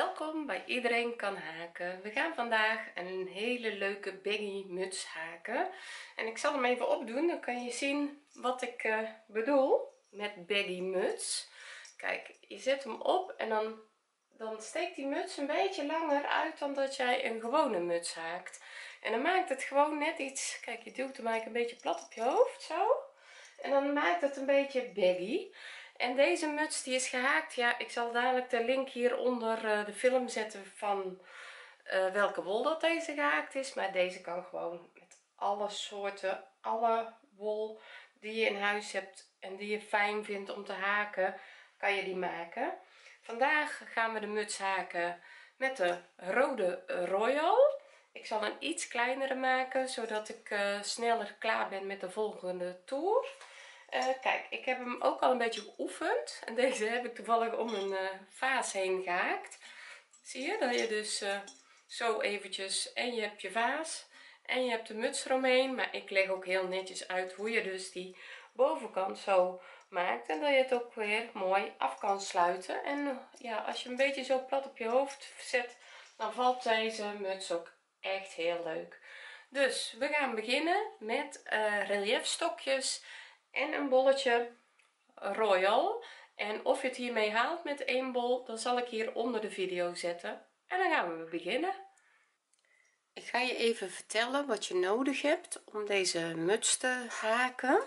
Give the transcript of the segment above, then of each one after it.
Welkom bij Iedereen kan haken. We gaan vandaag een hele leuke baggy muts haken. En ik zal hem even opdoen, dan kan je zien wat ik bedoel met baggy muts. Kijk, je zet hem op en dan steekt die muts een beetje langer uit dan dat jij een gewone muts haakt. En dan maakt het gewoon net iets, kijk, je duwt hem eigenlijk een beetje plat op je hoofd, zo. En dan maakt het een beetje baggy. En deze muts die is gehaakt, ja, ik zal dadelijk de link hier onder de film zetten van welke wol dat deze gehaakt is. Maar deze kan gewoon met alle soorten, alle wol die je in huis hebt en die je fijn vindt om te haken, kan je die maken. Vandaag gaan we de muts haken met de rode Royal. Ik zal een iets kleinere maken, zodat ik sneller klaar ben met de volgende toer. Kijk, ik heb hem ook al een beetje geoefend. En deze heb ik toevallig om een vaas heen gehaakt. Zie je dat je dus zo eventjes, en je hebt je vaas en je hebt de muts eromheen. Maar ik leg ook heel netjes uit hoe je dus die bovenkant zo maakt. En dat je het ook weer mooi af kan sluiten. En ja, als je een beetje zo plat op je hoofd zet, dan valt deze muts ook echt heel leuk. Dus we gaan beginnen met reliefstokjes en een bolletje Royal. En of je het hiermee haalt met één bol, dan zal ik hier onder de video zetten. En dan gaan we beginnen. Ik ga je even vertellen wat je nodig hebt om deze muts te haken.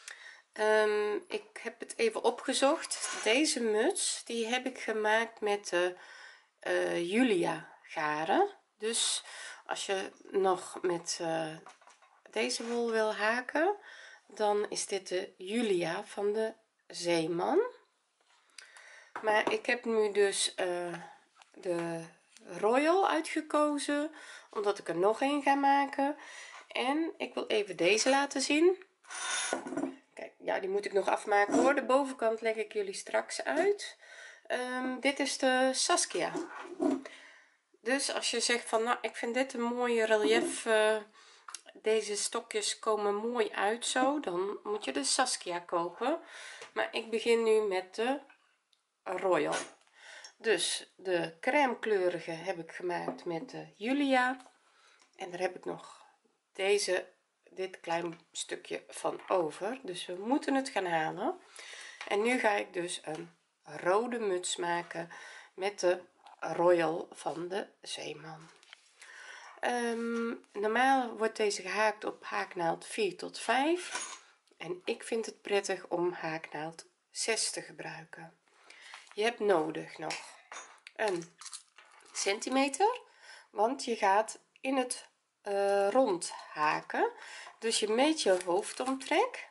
Ik heb het even opgezocht. Deze muts die heb ik gemaakt met de Julia garen. Dus als je nog met deze wol wil haken, dan is dit de Julia van de Zeeman. Maar ik heb nu dus de Royal uitgekozen, omdat ik er nog een ga maken. En ik wil even deze laten zien. Kijk, ja, die moet ik nog afmaken hoor. De bovenkant leg ik jullie straks uit. Dit is de Saskia. Dus als je zegt van, nou, ik vind dit een mooie relief, deze stokjes komen mooi uit zo, dan moet je de Saskia kopen. Maar ik begin nu met de Royal. Dus de crème kleurige heb ik gemaakt met de Julia. En daar heb ik nog dit klein stukje van over. Dus we moeten het gaan halen. En nu ga ik dus een rode muts maken met de Royal van de Zeeman. Normaal wordt deze gehaakt op haaknaald 4 tot 5 en ik vind het prettig om haaknaald 6 te gebruiken. Je hebt nodig nog een centimeter, want je gaat in het rond haken. Dus je meet je hoofdomtrek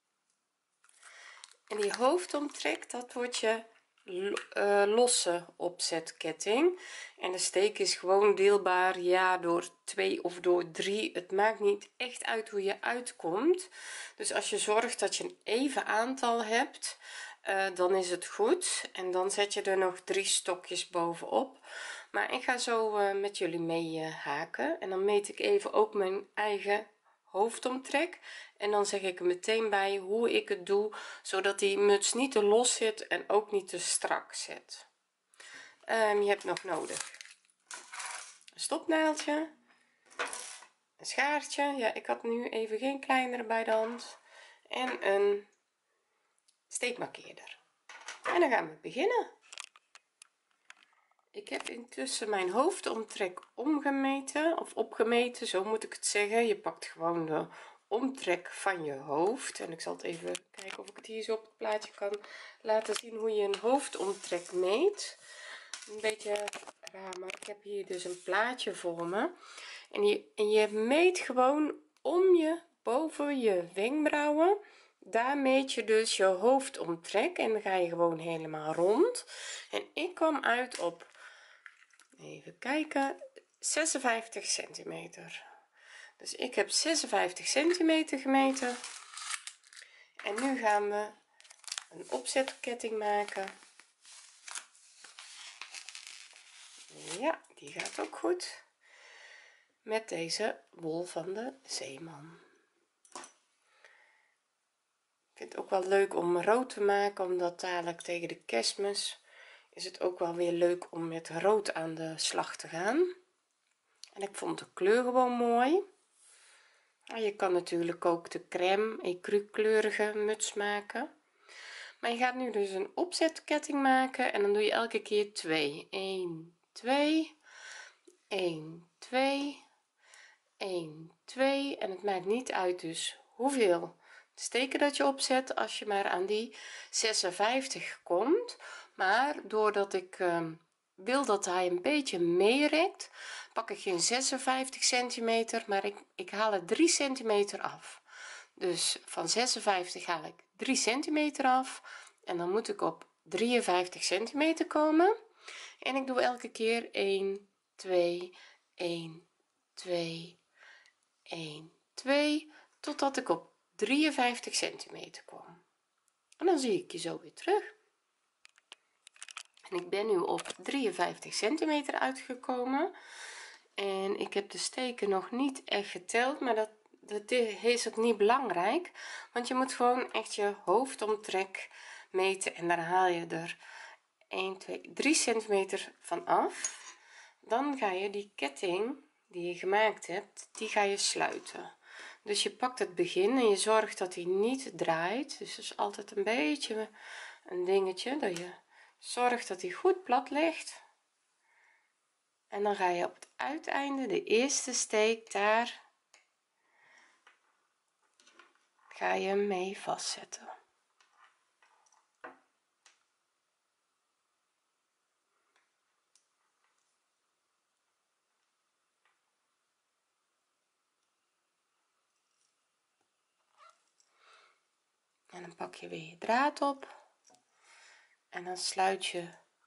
en die hoofdomtrek, dat wordt je losse opzetketting. En de steek is gewoon deelbaar, ja, door 2 of door 3. Het maakt niet echt uit hoe je uitkomt. Dus als je zorgt dat je een even aantal hebt, dan is het goed. En dan zet je er nog 3 stokjes bovenop. Maar ik ga zo met jullie mee haken. En dan meet ik even ook mijn eigen hoofdomtrek en dan zeg ik er meteen bij hoe ik het doe, zodat die muts niet te los zit en ook niet te strak zit. Je hebt nog nodig een stopnaaldje, een schaartje, ja, ik had nu even geen kleinere bij de hand, en een steekmarkeerder. En dan gaan we beginnen. Ik heb intussen mijn hoofdomtrek omgemeten of opgemeten, zo moet ik het zeggen. Je pakt gewoon de omtrek van je hoofd en ik zal het even kijken of ik het hier zo op het plaatje kan laten zien hoe je een hoofdomtrek meet. Een beetje raar, maar ik heb hier dus een plaatje voor me en je meet gewoon om je boven je wenkbrauwen. Daar meet je dus je hoofdomtrek en dan ga je gewoon helemaal rond. En ik kwam uit op, even kijken, 56 centimeter. Dus ik heb 56 centimeter gemeten. En nu gaan we een opzetketting maken. Ja, die gaat ook goed. Met deze wol van de Zeeman. Ik vind het ook wel leuk om rood te maken, omdat dadelijk tegen de Kerstmis is het ook wel weer leuk om met rood aan de slag te gaan. En ik vond de kleur gewoon mooi. Je kan natuurlijk ook de crème ecru kleurige muts maken, maar je gaat nu dus een opzetketting maken en dan doe je elke keer 2 1 2 1 2 1 2 en het maakt niet uit dus hoeveel steken dat je opzet als je maar aan die 56 komt. Maar doordat ik wil dat hij een beetje meerekt, pak ik geen 56 centimeter, maar ik haal er 3 centimeter af. Dus van 56 haal ik 3 centimeter af en dan moet ik op 53 centimeter komen. En ik doe elke keer 1 2 1 2 1 2 totdat ik op 53 centimeter kom. En dan zie ik je zo weer terug. En ik ben nu op 53 centimeter uitgekomen en ik heb de steken nog niet echt geteld, maar dat is ook niet belangrijk, want je moet gewoon echt je hoofdomtrek meten en daar haal je er 1 2 3 centimeter van af. Dan ga je die ketting die je gemaakt hebt, die ga je sluiten. Dus je pakt het begin en je zorgt dat hij niet draait, dus dat is altijd een beetje een dingetje, dat je zorgt dat hij goed plat ligt. En dan ga je op het uiteinde de eerste steek, daar ga je hem mee vastzetten. En dan pak je weer je draad op en dan sluit je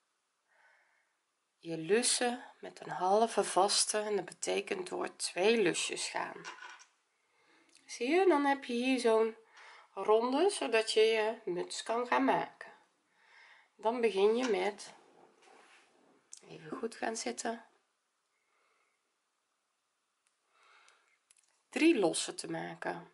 je lussen met een halve vaste en dat betekent door 2 lusjes gaan. Zie je, dan heb je hier zo'n ronde zodat je je muts kan gaan maken. Dan begin je met even goed gaan zitten, 3 lossen te maken.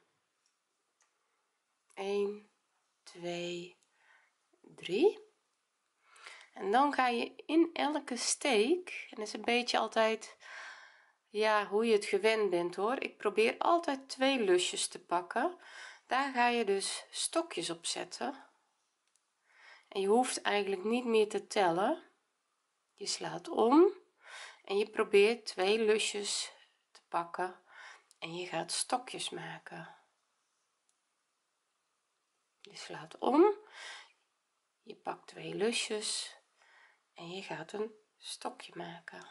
1 2 3 en dan ga je in elke steek, en dat is een beetje altijd ja hoe je het gewend bent hoor, ik probeer altijd 2 lusjes te pakken, daar ga je dus stokjes op zetten en je hoeft eigenlijk niet meer te tellen. Je slaat om en je probeert 2 lusjes te pakken en je gaat stokjes maken. Je slaat om, je pakt 2 lusjes en je gaat een stokje maken.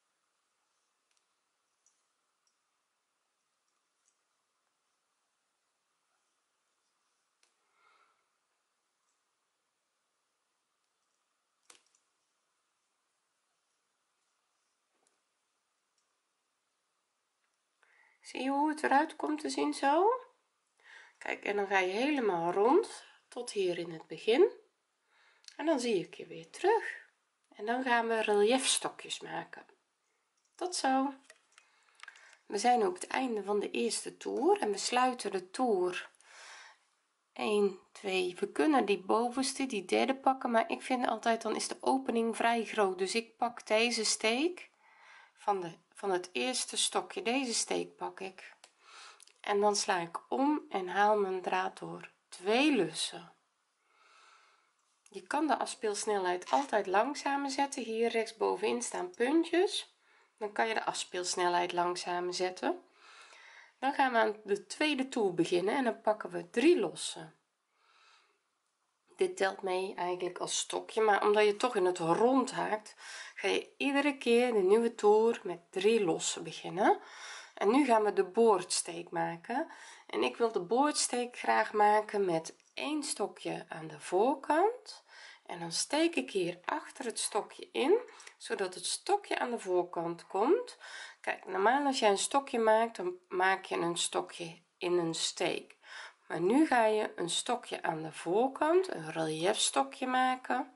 Zie je hoe het eruit komt te zien zo? Kijk, en dan ga je helemaal rond tot hier in het begin en dan zie ik je weer terug en dan gaan we reliefstokjes maken. Tot zo. We zijn op het einde van de eerste toer en we sluiten de toer 1 2 we kunnen die bovenste die derde pakken, maar ik vind altijd dan is de opening vrij groot, dus ik pak deze steek van het eerste stokje, deze steek pak ik en dan sla ik om en haal mijn draad door 2 lussen. Je kan de afspeelsnelheid altijd langzamer zetten, hier rechtsbovenin staan puntjes, dan kan je de afspeelsnelheid langzamer zetten. Dan gaan we aan de tweede toer beginnen en dan pakken we 3 lossen. Dit telt mee eigenlijk als stokje, maar omdat je toch in het rond haakt, ga je iedere keer de nieuwe toer met 3 lossen beginnen. En nu gaan we de boordsteek maken en ik wil de boordsteek graag maken met 1 stokje aan de voorkant en dan steek ik hier achter het stokje in zodat het stokje aan de voorkant komt. Kijk, normaal als jij een stokje maakt dan maak je een stokje in een steek, maar nu ga je een stokje aan de voorkant, een reliefstokje maken,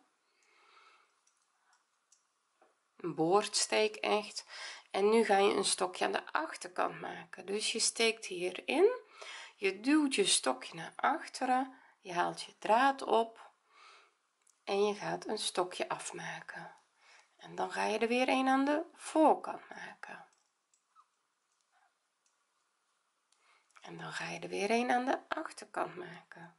een boordsteek echt, en nu ga je een stokje aan de achterkant maken. Dus je steekt hierin, je duwt je stokje naar achteren, je haalt je draad op en je gaat een stokje afmaken en dan ga je er weer een aan de voorkant maken en dan ga je er weer een aan de achterkant maken.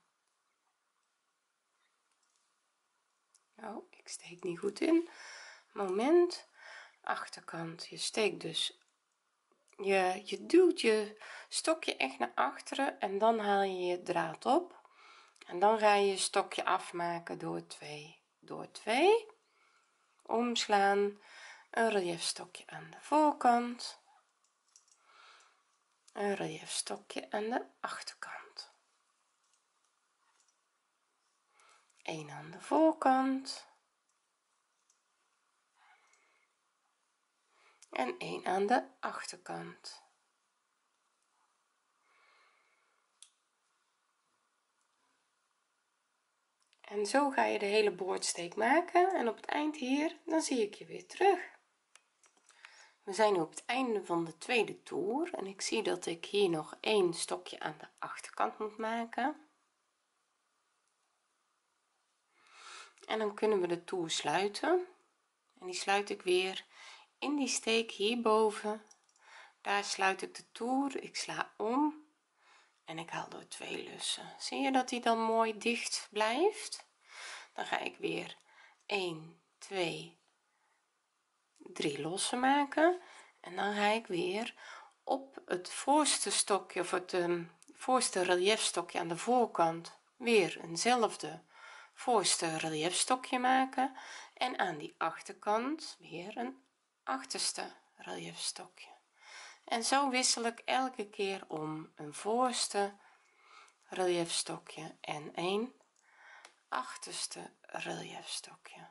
Oh, ik steek niet goed in. Moment, achterkant. Je steekt dus je duwt je stokje echt naar achteren en dan haal je je draad op en dan ga je je stokje afmaken door 2 omslaan, een relief stokje aan de voorkant, een relief stokje aan de achterkant, een aan de voorkant en een aan de achterkant. En zo ga je de hele boordsteek maken en op het eind hier dan zie ik je weer terug. We zijn nu op het einde van de tweede toer en ik zie dat ik hier nog één stokje aan de achterkant moet maken en dan kunnen we de toer sluiten en die sluit ik weer in die steek hierboven. Daar sluit ik de toer, ik sla om en ik haal door 2 lussen. Zie je dat die dan mooi dicht blijft? Dan ga ik weer 1 2 3 lossen maken en dan ga ik weer op het voorste stokje of het voorste relief stokje aan de voorkant weer eenzelfde voorste relief stokje maken en aan die achterkant weer een achterste relief stokje en zo wissel ik elke keer om een voorste relief stokje en een achterste relief stokje.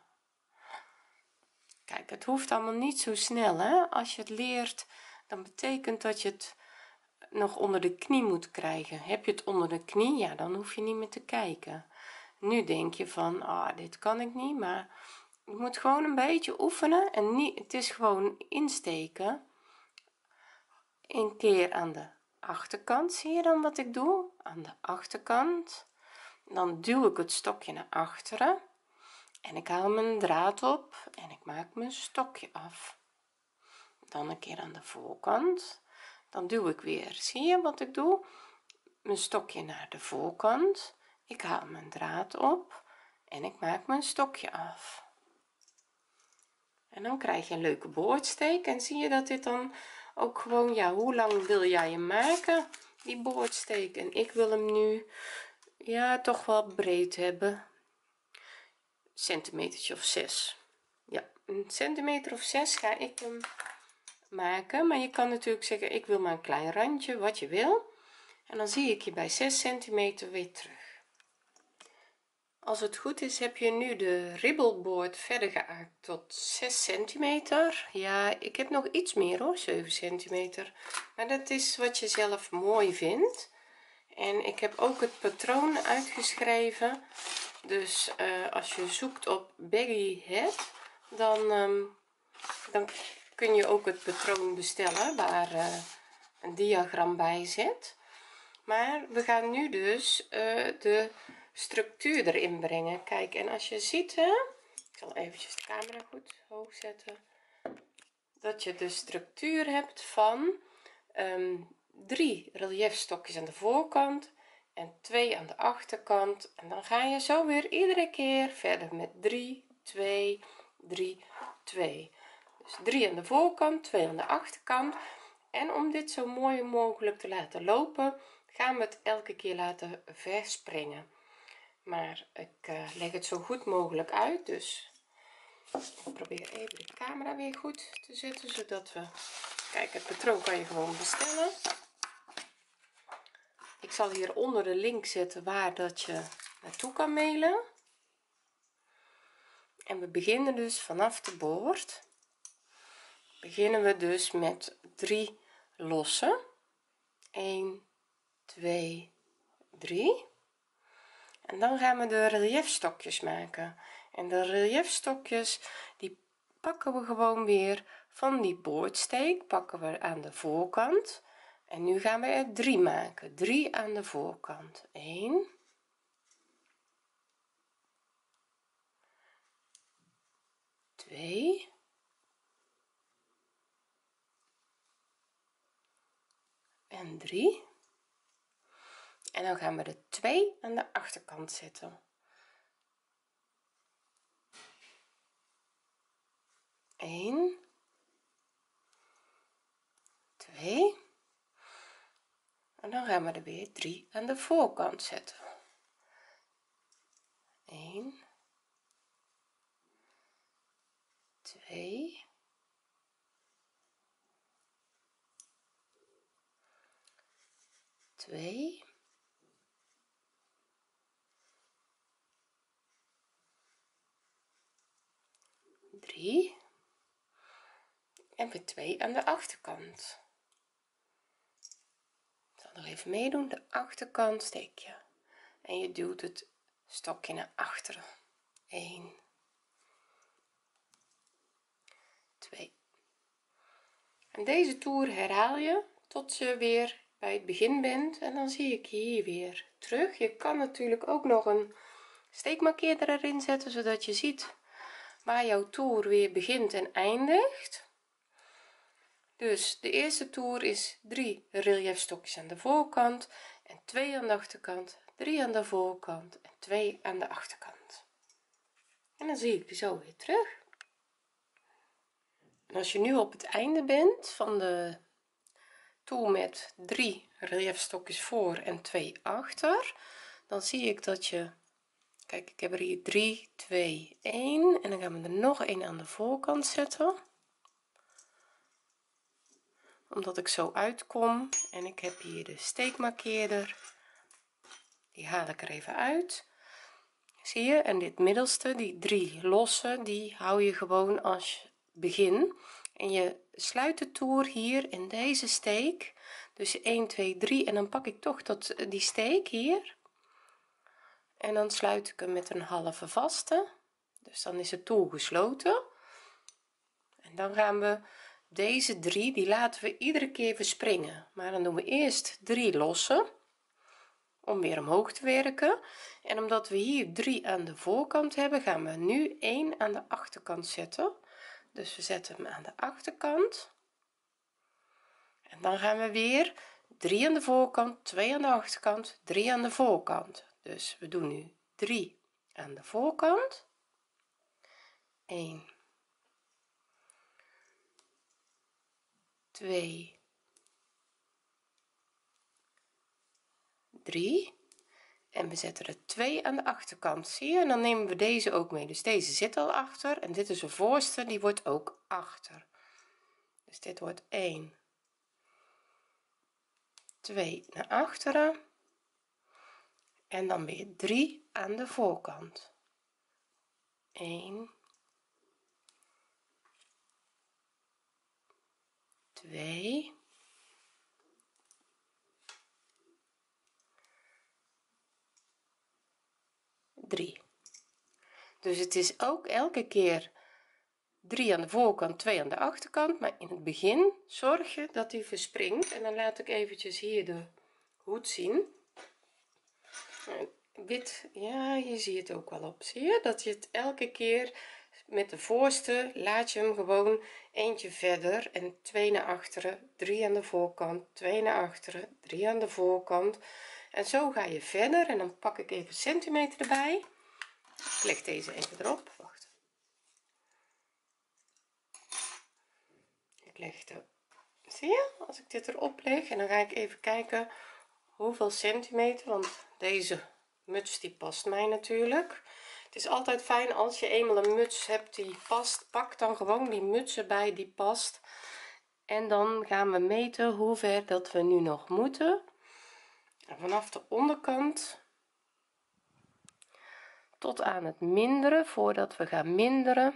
Kijk, het hoeft allemaal niet zo snel, hè? Als je het leert dan betekent dat je het nog onder de knie moet krijgen. Heb je het onder de knie, ja, dan hoef je niet meer te kijken. Nu denk je van dit kan ik niet, maar je moet gewoon een beetje oefenen en niet, het is gewoon insteken. Een keer aan de achterkant, zie je dan wat ik doe? Aan de achterkant dan duw ik het stokje naar achteren en ik haal mijn draad op en ik maak mijn stokje af. Dan een keer aan de voorkant, dan duw ik weer, zie je wat ik doe? Mijn stokje naar de voorkant, ik haal mijn draad op en ik maak mijn stokje af en dan krijg je een leuke boordsteek en zie je dat dit dan ook gewoon, ja, hoe lang wil jij hem maken, die boordsteek? En ik wil hem nu ja toch wel breed hebben, centimetertje of 6, ja, een centimeter of 6 ga ik hem maken, maar je kan natuurlijk zeggen ik wil maar een klein randje, wat je wil, en dan zie ik je bij 6 centimeter weer terug. Als het goed is heb je nu de ribbelboord verder geaard tot 6 centimeter. Ja, ik heb nog iets meer hoor, 7 centimeter, maar dat is wat je zelf mooi vindt. En ik heb ook het patroon uitgeschreven, dus als je zoekt op baggy head dan kun je ook het patroon bestellen waar een diagram bij zit. Maar we gaan nu dus de structuur erin brengen. Kijk, en als je ziet, hè, ik zal eventjes de camera goed hoog zetten, dat je de structuur hebt van 3 reliefstokjes aan de voorkant en 2 aan de achterkant en dan ga je zo weer iedere keer verder met 3 2 3 2, dus 3 aan de voorkant, 2 aan de achterkant. En om dit zo mooi mogelijk te laten lopen gaan we het elke keer laten verspringen, maar ik leg het zo goed mogelijk uit, dus ik probeer even de camera weer goed te zetten zodat we, kijk, het patroon kan je gewoon bestellen. Ik zal hier onder de link zetten waar dat je naartoe kan mailen en we beginnen dus vanaf de boord, beginnen we dus met 3 lossen, 1 2 3 en dan gaan we de reliefstokjes maken en de reliefstokjes die pakken we gewoon weer van die boordsteek, pakken we aan de voorkant en nu gaan we er 3 maken, 3 aan de voorkant, 1 2 en 3 en dan gaan we de 2 aan de achterkant zetten. 1 2 en dan gaan we er weer 3 aan de voorkant zetten. 1 2 2 3 en weer 2 aan de achterkant. Ik zal nog even meedoen. De achterkant steek je en je duwt het stokje naar achteren. 1 2 en deze toer herhaal je tot je weer bij het begin bent en dan zie ik je hier weer terug. Je kan natuurlijk ook nog een steekmarkeerder erin zetten zodat je ziet waar jouw toer weer begint en eindigt. Dus de eerste toer is 3 reliefstokjes aan de voorkant en 2 aan de achterkant, 3 aan de voorkant en 2 aan de achterkant. En dan zie ik je zo weer terug. En als je nu op het einde bent van de toer met 3 reliefstokjes voor en 2 achter, dan zie ik dat je, kijk, ik heb er hier 3 2 1 en dan gaan we er nog een aan de voorkant zetten, omdat ik zo uitkom. En ik heb hier de steekmarkeerder, die haal ik er even uit, zie je, en dit middelste, die 3 losse, die hou je gewoon als begin en je sluit de toer hier in deze steek, dus 1 2 3 en dan pak ik toch tot die steek hier en dan sluit ik hem met een halve vaste, dus dan is het toer gesloten. En dan gaan we deze 3, die laten we iedere keer verspringen, maar dan doen we eerst 3 losse om weer omhoog te werken. En omdat we hier 3 aan de voorkant hebben, gaan we nu 1 aan de achterkant zetten, dus we zetten hem aan de achterkant en dan gaan we weer 3 aan de voorkant, 2 aan de achterkant, 3 aan de voorkant, dus we doen nu 3 aan de voorkant, 1 2 3 en we zetten er 2 aan de achterkant, zie je, en dan nemen we deze ook mee, dus deze zit al achter en dit is de voorste, die wordt ook achter, dus dit wordt 1 2 naar achteren en dan weer 3 aan de voorkant, 1 2 3. Dus het is ook elke keer 3 aan de voorkant, 2 aan de achterkant, maar in het begin zorg je dat hij verspringt en dan laat ik eventjes hier de hoed zien. Wit, ja, je ziet het ook wel op, zie je dat je het elke keer met de voorste laat je hem gewoon eentje verder en 2 naar achteren, 3 aan de voorkant, 2 naar achteren, 3 aan de voorkant en zo ga je verder. En dan pak ik even centimeter erbij, ik leg deze even erop, wacht, ik leg de, zie je, als ik dit erop leg en dan ga ik even kijken hoeveel centimeter, want deze muts die past mij natuurlijk. Het is altijd fijn als je eenmaal een muts hebt die past, pak dan gewoon die muts erbij die past en dan gaan we meten hoe ver dat we nu nog moeten en vanaf de onderkant tot aan het minderen. Voordat we gaan minderen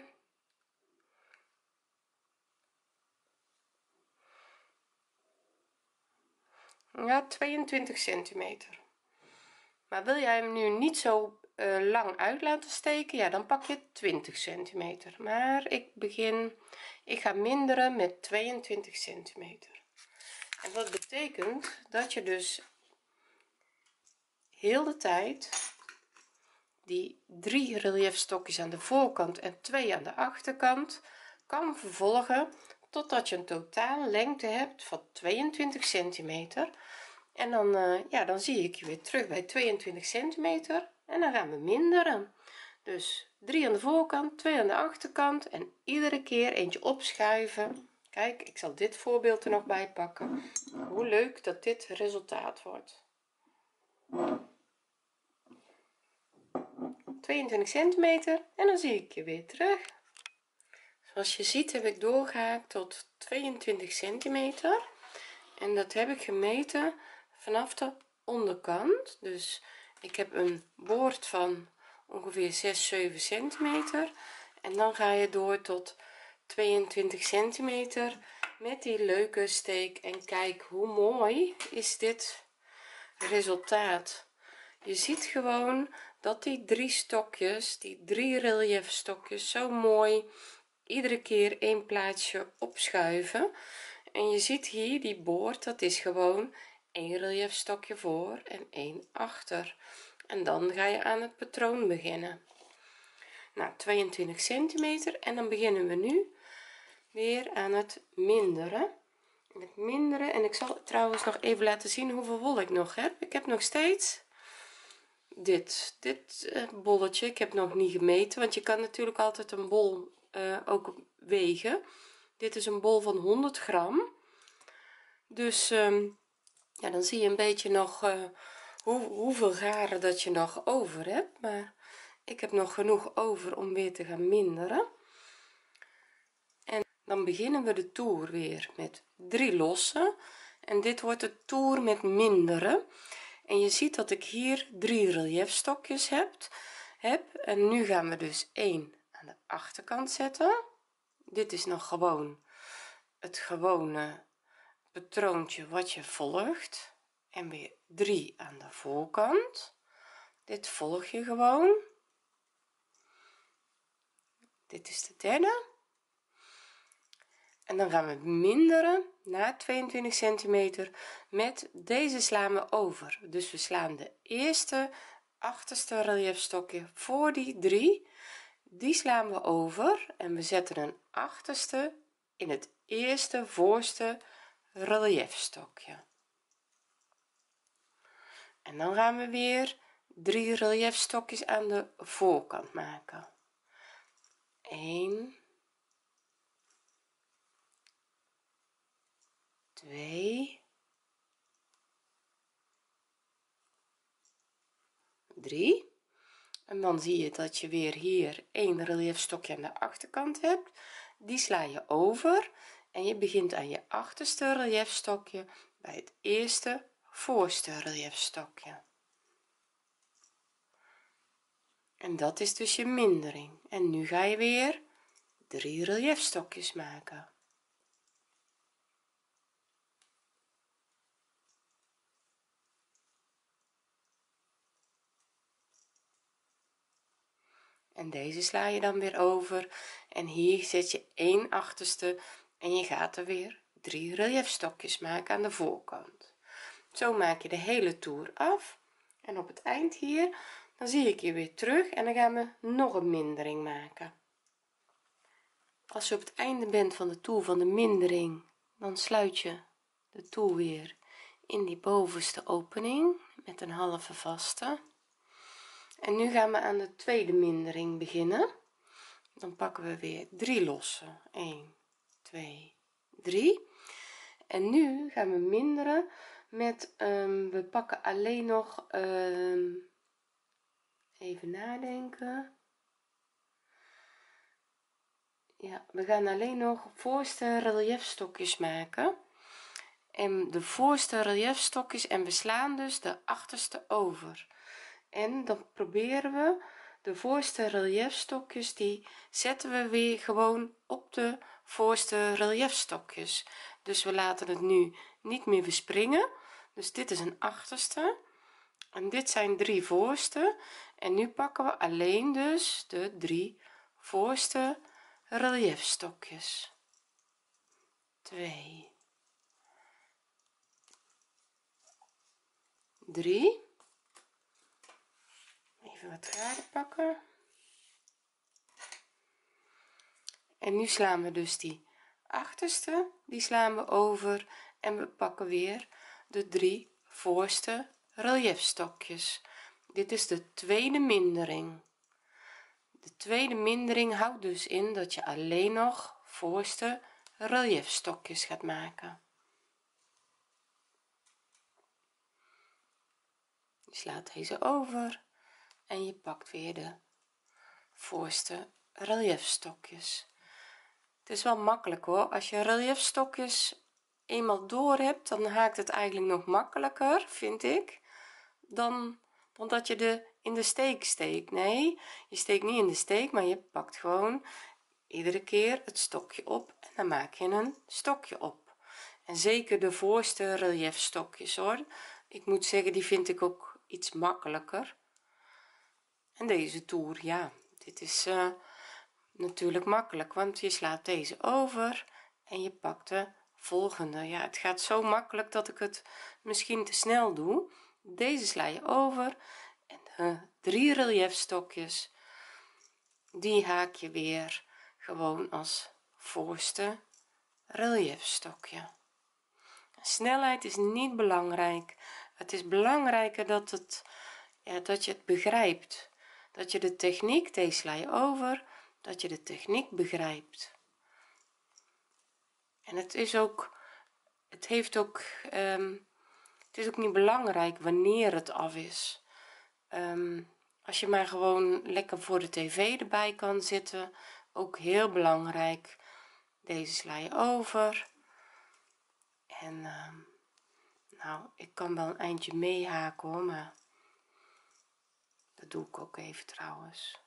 ja 22 centimeter, maar wil jij hem nu niet zo lang uit laten steken, ja dan pak je 20 centimeter, maar ik ga minderen met 22 centimeter en dat betekent dat je dus heel de tijd die 3 reliefstokjes aan de voorkant en 2 aan de achterkant kan vervolgen totdat je een totale lengte hebt van 22 centimeter. En dan ja, dan zie ik je weer terug bij 22 centimeter en dan gaan we minderen. Dus 3 aan de voorkant, 2 aan de achterkant en iedere keer eentje opschuiven. Kijk, ik zal dit voorbeeld er nog bij pakken. Hoe leuk dat dit resultaat wordt. 22 centimeter en dan zie ik je weer terug. Zoals je ziet heb ik doorgehaakt tot 22 centimeter en dat heb ik gemeten vanaf de onderkant. Dus ik heb een boord van ongeveer 6-7 centimeter en dan ga je door tot 22 centimeter met die leuke steek en kijk hoe mooi is dit resultaat. Je ziet gewoon dat die 3 stokjes, die 3 relief stokjes zo mooi iedere keer een plaatsje opschuiven en je ziet hier die boord, dat is gewoon 1 relief stokje voor en 1 achter en dan ga je aan het patroon beginnen. Nou, 22 centimeter en dan beginnen we nu weer aan het minderen. Met minderen en ik zal trouwens nog even laten zien hoeveel wol ik nog heb. Ik heb nog steeds dit bolletje. Ik heb nog niet gemeten, want je kan natuurlijk altijd een bol ook wegen. Dit is een bol van 100 gram, dus ja, dan zie je een beetje nog hoeveel garen dat je nog over hebt, maar ik heb nog genoeg over om weer te gaan minderen. En dan beginnen we de toer weer met 3 lossen en dit wordt de toer met minderen en je ziet dat ik hier 3 reliefstokjes heb en nu gaan we dus 1 aan de achterkant zetten. Dit is nog gewoon het gewone patroontje wat je volgt en weer 3 aan de voorkant. Dit volg je gewoon. Dit is de derde en dan gaan we minderen na 22 centimeter. Met deze slaan we over, dus we slaan de eerste achterste reliefstokje voor die 3, die slaan we over en we zetten een achterste in het eerste voorste reliefstokje en dan gaan we weer 3 reliefstokjes aan de voorkant maken. 1 2 3 en dan zie je dat je weer hier 1 reliefstokje aan de achterkant hebt, die sla je over en je begint aan je achterste reliefstokje bij het eerste voorste reliefstokje en dat is dus je mindering. En nu ga je weer 3 reliefstokjes maken. En deze sla je dan weer over en hier zet je 1 achterste en je gaat er weer 3 reliefstokjes maken aan de voorkant. Zo maak je de hele toer af en op het eind hier dan zie ik je weer terug en dan gaan we nog een mindering maken. Als je op het einde bent van de toer van de mindering, dan sluit je de toer weer in die bovenste opening met een halve vaste. En nu gaan we aan de tweede mindering beginnen. Dan pakken we weer 3 losse, 1 2 3 en nu gaan we minderen met we pakken alleen nog even nadenken, ja, we gaan alleen nog voorste reliefstokjes maken en de voorste reliefstokjes en we slaan dus de achterste over en dan proberen we de voorste reliefstokjes, die zetten we weer gewoon op de voorste reliefstokjes, dus we laten het nu niet meer verspringen. Dus dit is een achterste en dit zijn 3 voorste en nu pakken we alleen dus de 3 voorste reliefstokjes. 2 3 even wat draden pakken. En nu slaan we dus die achterste, die slaan we over en we pakken weer de 3 voorste reliefstokjes. Dit is de tweede mindering. De tweede mindering houdt dus in dat je alleen nog voorste reliefstokjes gaat maken. Je slaat deze over en je pakt weer de voorste reliefstokjes. Het is wel makkelijk hoor, als je reliefstokjes eenmaal door hebt, dan haakt het eigenlijk nog makkelijker, vind ik, dan dat je de in de steek steekt. Nee, je steekt niet in de steek, maar je pakt gewoon iedere keer het stokje op en dan maak je een stokje op. En zeker de voorste reliefstokjes hoor, ik moet zeggen, die vind ik ook iets makkelijker. En deze toer, ja, dit is natuurlijk makkelijk, want je slaat deze over en je pakt de volgende. Ja, het gaat zo makkelijk dat ik het misschien te snel doe. Deze sla je over en de 3 reliefstokjes die haak je weer gewoon als voorste reliefstokje. Snelheid is niet belangrijk, het is belangrijker dat dat je het begrijpt, dat je de techniek, deze sla je over, dat je de techniek begrijpt. En het is ook, het heeft ook het is ook niet belangrijk wanneer het af is. Als je maar gewoon lekker voor de tv erbij kan zitten, ook heel belangrijk. Deze sla je over en nou, ik kan wel een eindje meehaken hoor, maar dat doe ik ook even trouwens.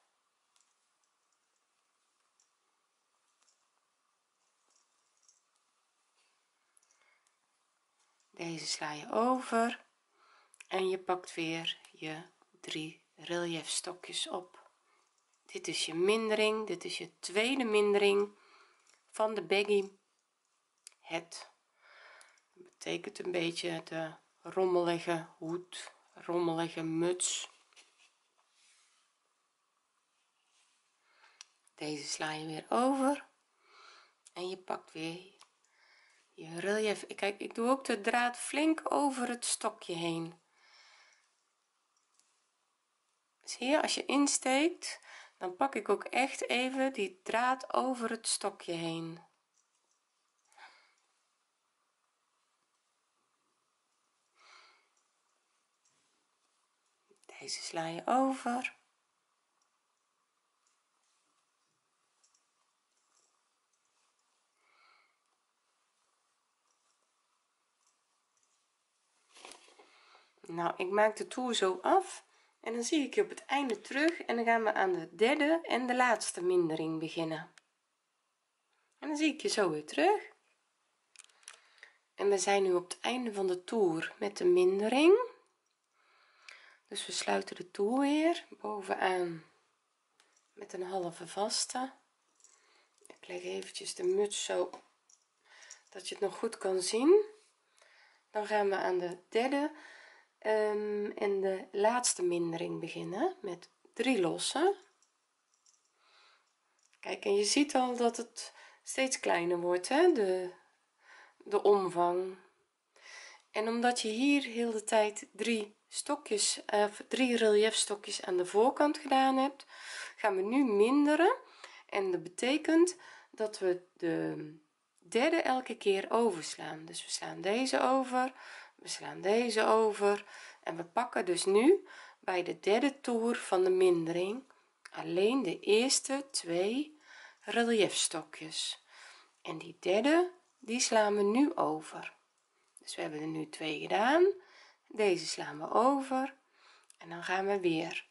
Deze sla je over en je pakt weer je 3 reliefstokjes op. Dit is je mindering, dit is je tweede mindering van de baggy hat. Dat betekent een beetje de rommelige hoed, rommelige muts. Deze sla je weer over en je pakt weer je relief. Kijk, ik doe ook de draad flink over het stokje heen. Zie je, als je insteekt, dan pak ik ook echt even die draad over het stokje heen. Deze sla je over. Nou, ik maak de toer zo af en dan zie ik je op het einde terug en dan gaan we aan de derde en de laatste mindering beginnen. En dan zie ik je zo weer terug. En we zijn nu op het einde van de toer met de mindering. Dus we sluiten de toer weer bovenaan met een halve vaste. Ik leg eventjes de muts zo dat je het nog goed kan zien. Dan gaan we aan de derde en de laatste mindering beginnen met 3 lossen. Kijk, en je ziet al dat het steeds kleiner wordt, hè, de omvang. En omdat je hier heel de tijd 3 stokjes 3 reliefstokjes aan de voorkant gedaan hebt, gaan we nu minderen en dat betekent dat we de derde elke keer overslaan. Dus we slaan deze over, we slaan deze over en we pakken dus nu bij de derde toer van de mindering alleen de eerste 2 reliefstokjes en die derde die slaan we nu over. Dus we hebben er nu 2 gedaan, deze slaan we over en dan gaan we weer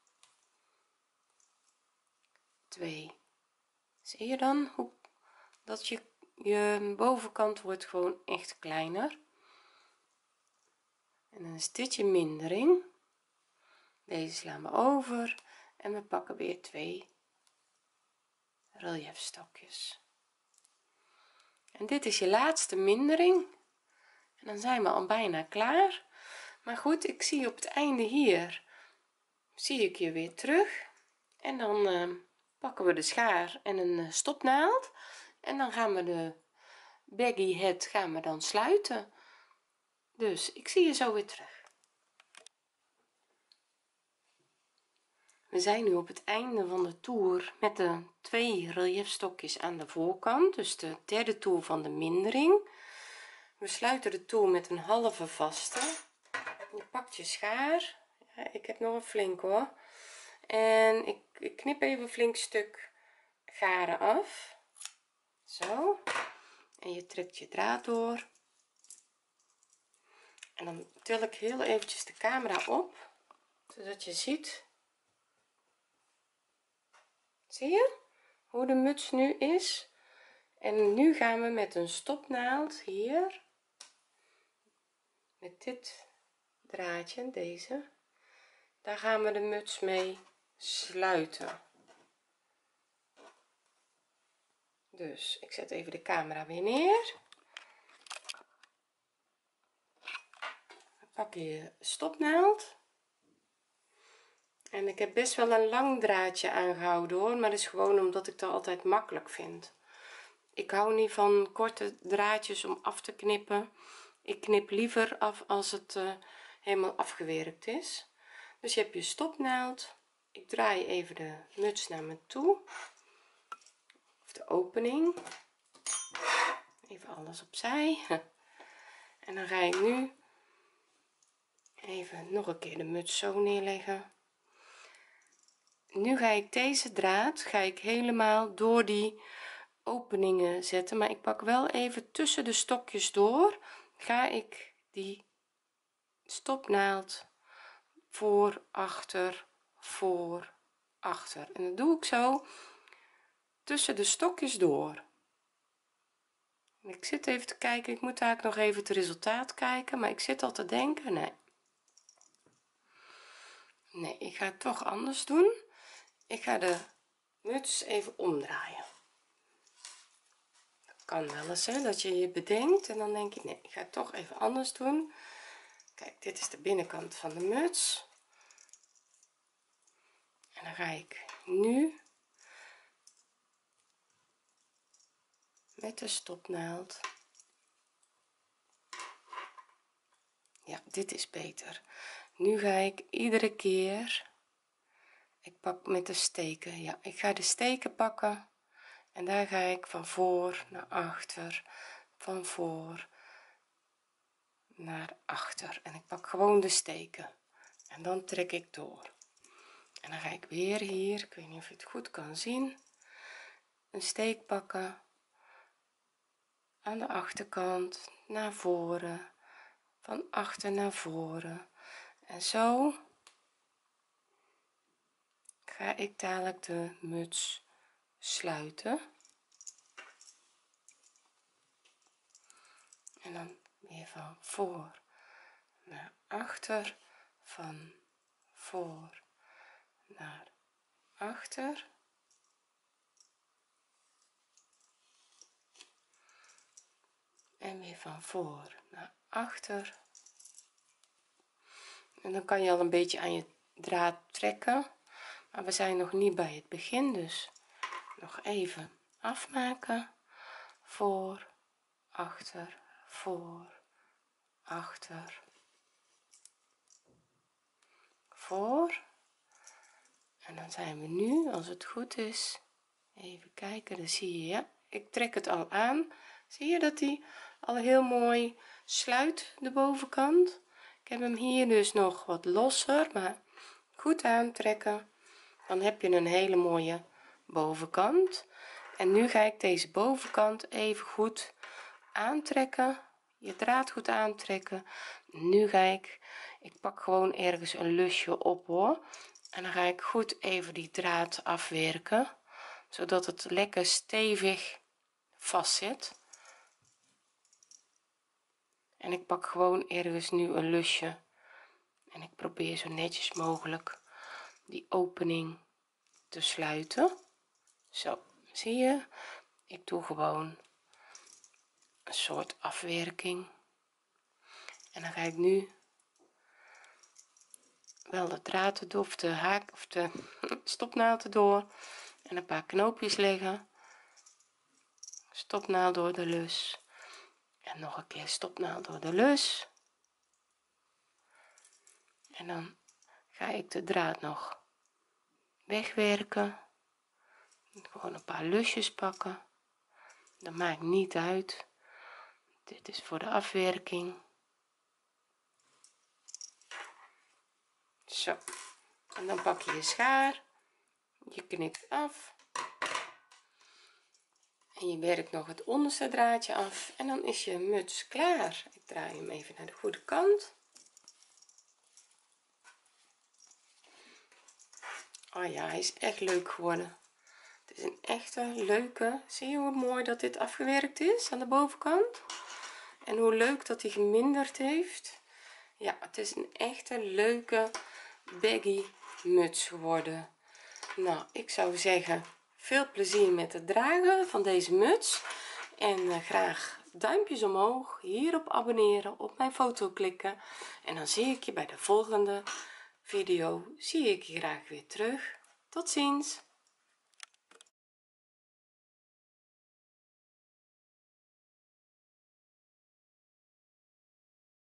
2. Zie je dan hoe dat je bovenkant wordt gewoon echt kleiner. En dan is dit je mindering. Deze slaan we over en we pakken weer 2 reliefstokjes. En dit is je laatste mindering. En dan zijn we al bijna klaar. Maar goed, ik zie op het einde hier zie ik je weer terug en dan pakken we de schaar en een stopnaald en dan gaan we de baggy head gaan we dan sluiten. Dus ik zie je zo weer terug. We zijn nu op het einde van de toer met de 2 reliefstokjes aan de voorkant, dus de derde toer van de mindering. We sluiten de toer met een halve vaste. Je pakt je schaar, ja, ik heb nog een flink hoor, en ik knip even een flink stuk garen af, zo, en je trekt je draad door en dan til ik heel eventjes de camera op zodat je ziet, zie je hoe de muts nu is. En nu gaan we met een stopnaald hier met dit draadje, deze, daar gaan we de muts mee sluiten. Dus ik zet even de camera weer neer, dan pak je je stopnaald en ik heb best wel een lang draadje aangehouden hoor, maar dat is gewoon omdat ik dat altijd makkelijk vind. Ik hou niet van korte draadjes om af te knippen. Ik knip liever af als het helemaal afgewerkt is. Dus je hebt je stopnaald, ik draai even de muts naar me toe, of de opening, even alles opzij, en dan ga ik nu even nog een keer de muts zo neerleggen. Nu ga ik deze draad helemaal door die openingen zetten, maar ik pak wel even tussen de stokjes door, ga ik die stopnaald voor achter en dat doe ik zo tussen de stokjes door. Ik zit even te kijken, ik moet eigenlijk nog even het resultaat kijken, maar ik zit al te denken, nee, ik ga het toch anders doen. Ik ga de muts even omdraaien. Dat kan wel eens hè, dat je je bedenkt en dan denk je nee, ik ga het toch even anders doen. Kijk, dit is de binnenkant van de muts en dan ga ik nu met de stopnaald, ja, dit is beter. Nu ga ik iedere keer, ik pak met de steken, ja, ik ga de steken pakken en daar ga ik van voor naar achter, van voor naar achter en ik pak gewoon de steken en dan trek ik door en dan ga ik weer hier, ik weet niet of je het goed kan zien, een steek pakken aan de achterkant naar voren, van achter naar voren en zo ga ik dadelijk de muts sluiten en dan weer van voor naar achter, van voor naar achter en weer van voor naar achter en dan kan je al een beetje aan je draad trekken, maar we zijn nog niet bij het begin, dus nog even afmaken, voor achter, voor achter, voor en dan zijn we nu, als het goed is, even kijken, dan zie je, ja, ik trek het al aan, zie je dat die al heel mooi sluit, de bovenkant. Ik heb hem hier dus nog wat losser, maar goed aantrekken, dan heb je een hele mooie bovenkant. En nu ga ik deze bovenkant even goed aantrekken, je draad goed aantrekken. Nu ga ik pak gewoon ergens een lusje op hoor, en dan ga ik goed even die draad afwerken zodat het lekker stevig vast zit. En ik pak gewoon ergens nu een lusje en ik probeer zo netjes mogelijk die opening te sluiten. Zo, zie je, ik doe gewoon een soort afwerking en dan ga ik nu wel de draad erdoor of de haak of de stopnaald erdoor en een paar knoopjes leggen, stopnaald door de lus en nog een keer stopnaald door de lus en dan ga ik de draad nog wegwerken, gewoon een paar lusjes pakken, dat maakt niet uit, dit is voor de afwerking. Zo, en dan pak je je schaar, je knipt af en je werkt nog het onderste draadje af en dan is je muts klaar. Ik draai hem even naar de goede kant. Oh ja, hij is echt leuk geworden. Het is een echte leuke, zie je hoe mooi dat dit afgewerkt is aan de bovenkant en hoe leuk dat hij geminderd heeft. Ja, het is een echte leuke baggy muts geworden. Nou, ik zou zeggen veel plezier met het dragen van deze muts en graag duimpjes omhoog, hierop abonneren, op mijn foto klikken en dan zie ik je bij de volgende video, zie ik je graag weer terug. Tot ziens.